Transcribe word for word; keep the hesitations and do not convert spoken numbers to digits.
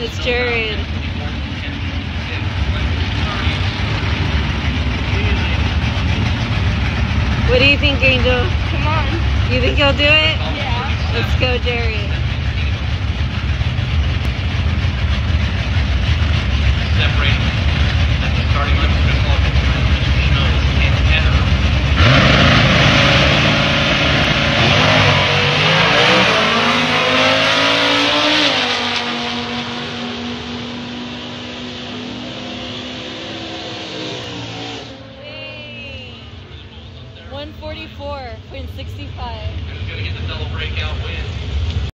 It's Jared. What do you think, Angel? Come on. You think he'll do it? Yeah. Let's go, Jared. Separate at the starting line. We're going to call it Mister Snow and Heather. one forty-four point six five. Who's going to get the double breakout win?